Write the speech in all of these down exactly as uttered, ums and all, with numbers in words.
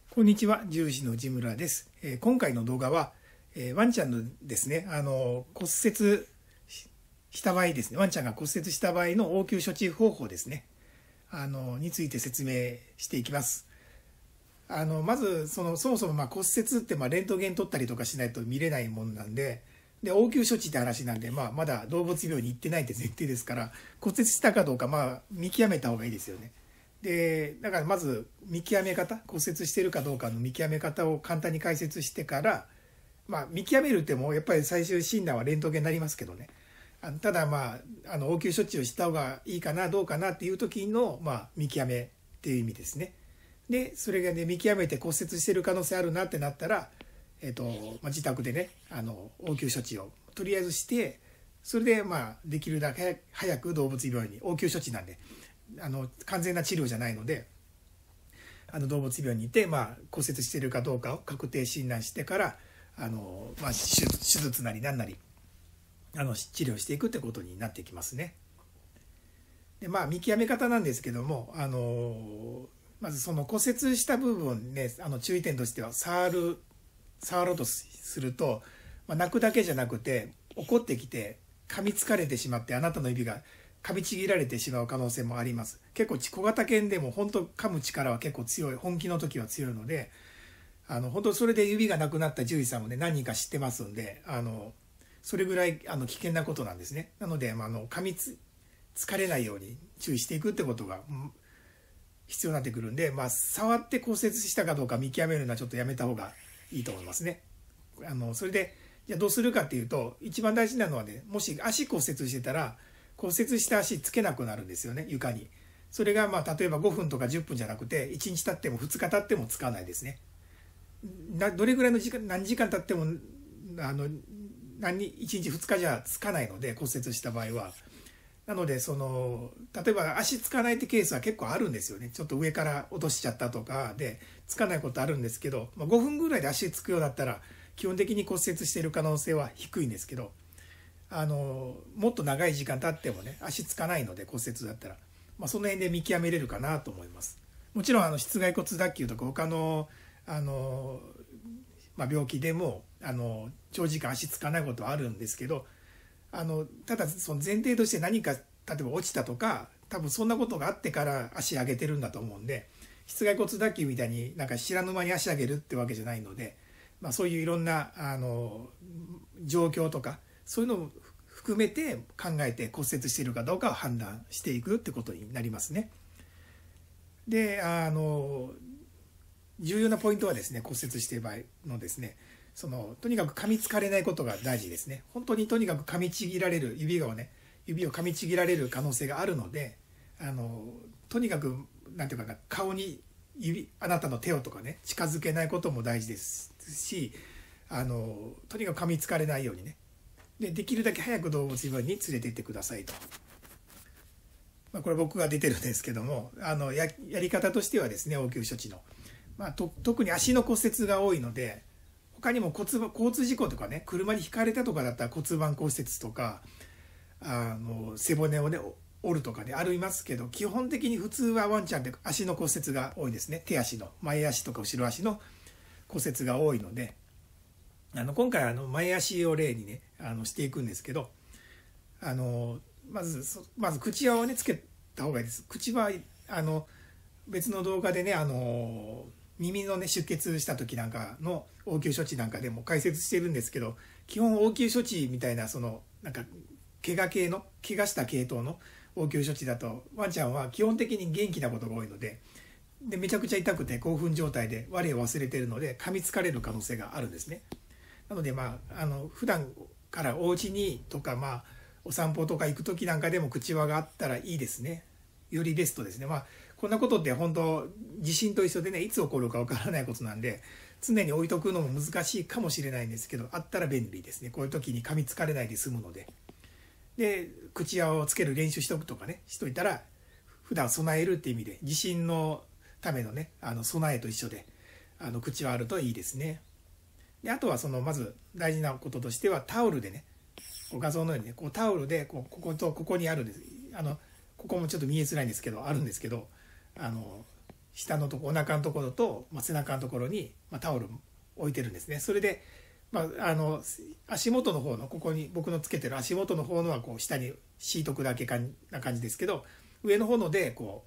こんにちは、獣医師の内村です。えー今回の動画は、えーワンちゃんのですね、あの骨折した場合ですね、ワンちゃんが骨折した場合の応急処置方法ですね、あのについて説明していきます。あのまずそのそもそもまあ骨折ってまあレントゲン取ったりとかしないと見れないもんなんで、で応急処置って話なんで、まあ、まだ動物病院に行ってないって前提ですから、骨折したかどうかまあ見極めた方がいいですよね。でだからまず見極め方、骨折してるかどうかの見極め方を簡単に解説してから、まあ、見極めるってもやっぱり最終診断はレントゲンになりますけどね、あのただまああの応急処置をした方がいいかなどうかなっていう時の、まあ、見極めっていう意味ですね。でそれがね見極めて骨折してる可能性あるなってなったら、えーとまあ、自宅でねあの応急処置をとりあえずして、それでまあできるだけ早く動物病院に、応急処置なんであの完全な治療じゃないので、あの動物病院にいて、まあ、骨折しているかどうかを確定診断してからあの、まあ、手術なり何なりあの治療していくってことになってきますね。でまあ見極め方なんですけども、あのまずその骨折した部分ね、あの注意点としては、触る触ろうとすると、まあ、泣くだけじゃなくて怒ってきて噛みつかれてしまって、あなたの指が噛みちぎられてしまう可能性もあります。結構小型犬でも本当噛む力は結構強い、本気の時は強いので、あの本当それで指がなくなった獣医さんもね何人か知ってますんで、あのそれぐらいあの危険なことなんですね。なので、まあ、あの噛みつつかれないように注意していくってことが必要になってくるんで、まあ、触って骨折したかどうか見極めるのはちょっとやめた方がいいと思いますね。あのそれでじゃあどうするかっていうと、一番大事なのはね、もし足骨折してたら骨折した足つけなくなるんですよね、床に。それがまあ例えばごふんとかじゅっぷんじゃなくて、いちにち経ってもふつか経ってもつかないですね。などれぐらいの時間、何時間経ってもあの何いちにちふつかじゃつかないので、骨折した場合は。なのでその例えば足つかないってケースは結構あるんですよね。ちょっと上から落としちゃったとかでつかないことあるんですけど、まあ、ごふんぐらいで足つくようだったら基本的に骨折している可能性は低いんですけど、あのもっと長い時間経ってもね足つかないので、骨折だったら、まあ、その辺で見極めれるかなと思います。もちろんあの室外骨脱臼とか他のあの、まあ、病気でもあの長時間足つかないことはあるんですけど、あのただその前提として何か例えば落ちたとか、多分そんなことがあってから足上げてるんだと思うんで、室外骨脱臼みたいになんか知らぬ間に足上げるってわけじゃないので、まあ、そういういろんなあの状況とかそういうのを含めて考えて骨折しているかどうかを判断していくってことになりますね。であの重要なポイントはですね、骨折している場合のですね、そのとにかく噛みつかれないことが大事ですね。本当にとにかく噛みちぎられる、指をね指を噛みちぎられる可能性があるので、あのとにかくなんていうかな、顔に指あなたの手をとかね近づけないことも大事ですし、あのとにかく噛みつかれないようにね、でできるだけ早く動物病院に連れて行ってくださいと。まあ、これ僕が出てるんですけども、あの や, やり方としてはですね、応急処置の、まあ、と特に足の骨折が多いので、他にも骨交通事故とかね、車にひかれたとかだったら骨盤骨折とか、あの背骨をね折るとかねありますけど、基本的に普通はワンちゃんって足の骨折が多いですね。手足の前足とか後ろ足の骨折が多いので、あの今回あの前足を例にねあのしていくんですけど、あのまずまず口輪をねつけた方がいいです。口はあの別の動画でね、あの耳のね出血した時なんかの応急処置なんかでも解説してるんですけど、基本応急処置みたいな、そのなんか怪我系の怪我した系統の応急処置だと、ワンちゃんは基本的に元気なことが多いので、でめちゃくちゃ痛くて興奮状態で我を忘れているので噛みつかれる可能性があるんですね。なのでまああの普段からお家にとか、まあお散歩とか行く時なんかでも口輪があったらいいですね。よりベストですね。まあこんなことって本当地震と一緒でね、いつ起こるかわからないことなんで、常に置いとくのも難しいかもしれないんですけど、あったら便利ですね。こういう時に噛みつかれないで済むので。で口輪をつける練習しとくとかねしといたら、普段備えるっていう意味で地震のためのねあの備えと一緒で、あの口輪あるといいですね。であとはそのまず大事なこととしては、タオルでね、こう画像のようにねこうタオルでこうこことここにあるんです。あのここもちょっと見えづらいんですけどあるんですけど、あの下のとこお腹のところと、まあ、背中のところに、まあ、タオル置いてるんですね。それで、まあ、あの足元の方のここに僕のつけてる足元の方のはこう下に敷いとくだけかな感じですけど、上の方のでこ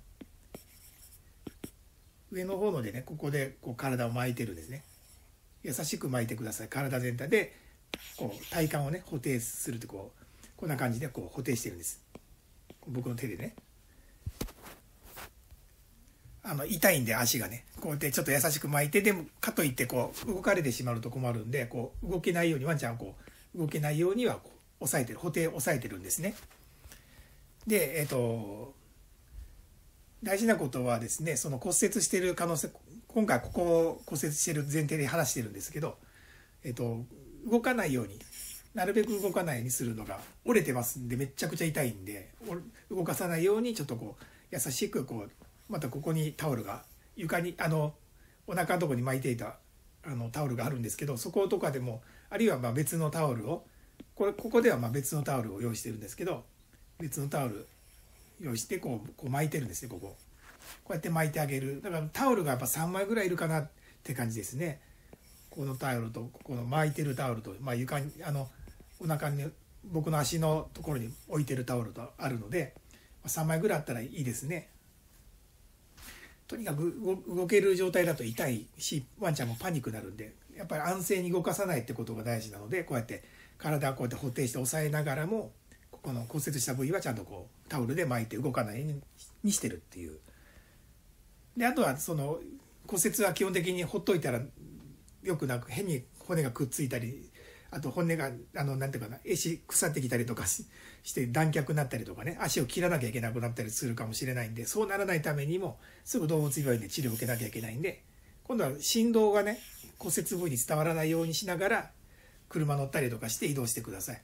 う上の方のでねここでこう体を巻いてるんですね。優しく巻いてください。体全体でこう体幹をね補定するってこうこんな感じでこう補定してるんです。僕の手でね。あの痛いんで足がねこうやってちょっと優しく巻いて、でもかといってこう動かれてしまうと困るんで、こう動けないようにワンちゃんはこう動けないようにはこう押さえてる補定押さえてるんですね。でえっと大事なことはですね、その骨折している可能性、今回ここを骨折している前提で話してるんですけど、えっと動かないようになるべく動かないようにするのが、折れてますんでめちゃくちゃ痛いんで動かさないようにちょっとこう優しくこうまたここにタオルが床にあのお腹のところに巻いていたあのタオルがあるんですけど、そことかでもあるいはまあ別のタオルをこれここではまあ別のタオルを用意してるんですけど、別のタオル用意してこうこう巻いてるんですね。こここうやって巻いてあげる。だからタオルがやっぱさんまいぐらいいるかなって感じですね。このタオルとここの巻いてるタオルと、まあ、床にあのお腹に僕の足のところに置いてるタオルとあるのでさんまいぐらいあったらいいですね。とにかく動ける状態だと痛いしワンちゃんもパニックになるんで、やっぱり安静に動かさないってことが大事なので、こうやって体をこうやって補定して押さえながらもここの骨折した部位はちゃんとこうタオルで巻いて動かないようにしてるっていう。であとはその骨折は基本的にほっといたらよくなく変に骨がくっついたり、あと骨があのなんていうかな壊死腐ってきたりとかして断脚になったりとかね、足を切らなきゃいけなくなったりするかもしれないんで、そうならないためにもすぐ動物病院で治療を受けなきゃいけないんで、今度は振動がね骨折部位に伝わらないようにしながら車乗ったりとかして移動してください。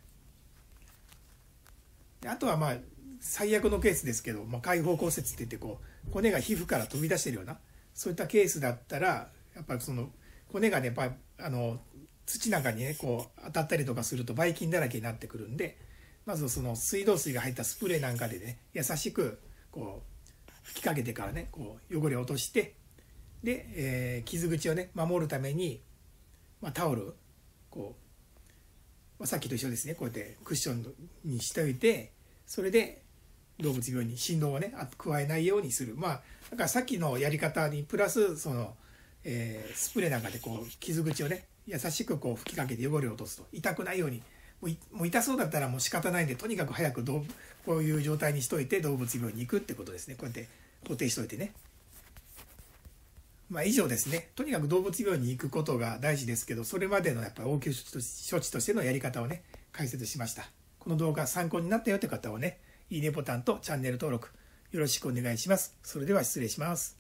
であとはまあ最悪のケースですけど、まあ、開放骨折って言ってこう骨が皮膚から飛び出してるようなそういったケースだったらやっぱりその骨がねやっぱあの土なんかにねこう当たったりとかするとばい菌だらけになってくるんで、まずその水道水が入ったスプレーなんかでね優しくこう吹きかけてからねこう汚れを落として、で、えー、傷口をね守るために、まあ、タオルこう、まあ、さっきと一緒ですね、こうやってクッションにしておいて、それで動物病院に振動をね加えないようにする。まあだからさっきのやり方にプラスその、えー、スプレーなんかでこう傷口をね優しくこう吹きかけて汚れを落とすと、痛くないように、もうもう痛そうだったらもう仕方ないんでとにかく早くどうこういう状態にしといて動物病院に行くってことですね。こうやって固定しといてね。まあ以上ですね。とにかく動物病院に行くことが大事ですけど、それまでのやっぱり応急処置としてのやり方をね解説しました。この動画参考になったよって方はね、いいねボタンとチャンネル登録よろしくお願いします。それでは失礼します。